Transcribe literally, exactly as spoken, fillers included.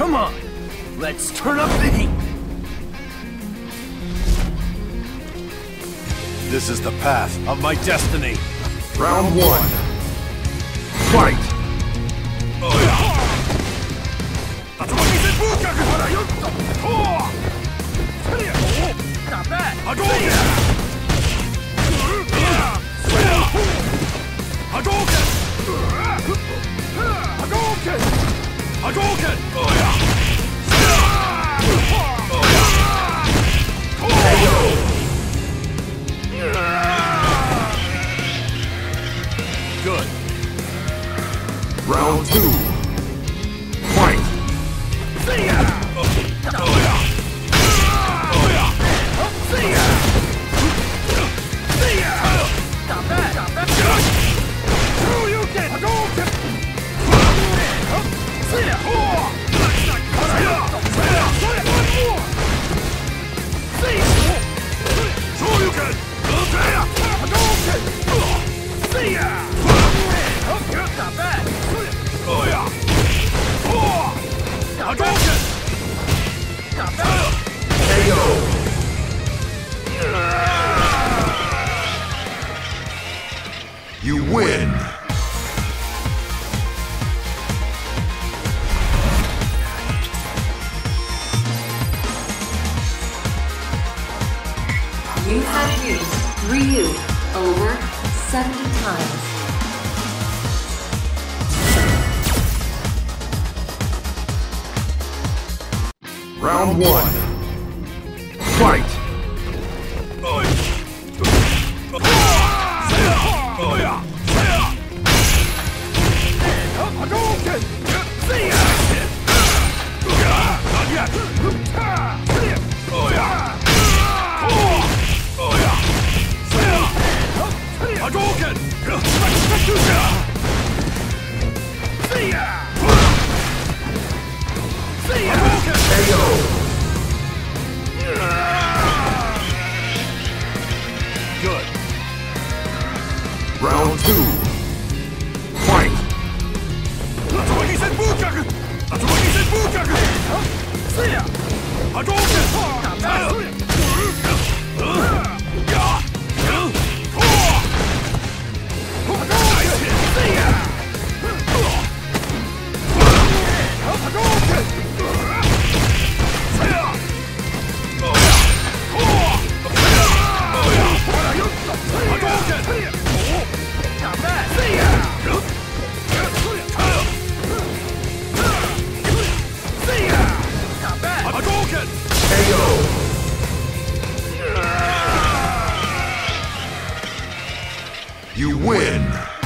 Come on! Let's turn up the heat! This is the path of my destiny. Round one. Fight! Oh yeah! Not bad! Hadouken! Hadouken! Hadouken! Hadouken! Oh yeah! Oh yeah! Good. Round two. Fight! See ya! Oh yeah! Oh yeah! See ya! See ya! Not bad! Not bad! Hadouken! Hadouken! See ya! Hadouken! See ya! Not bad! Oh yeah! Hadouken! Not bad! K O. You win! You have used Ryu over seventy times. Round one. Fight! Oh yeah! Hadouken! See ya! Not yet! Oh yeah! Oh yeah! Hadouken! See ya! See ya! Hadouken! K O. Good. Round two. Fight! Atsumaki Senbukyaku! Atsumaki Senbukyaku! See ya! Hadouken! Not bad! See ya! Hadouken! Not bad! See ya! See ya! Not bad! Hadouken! K O. You win!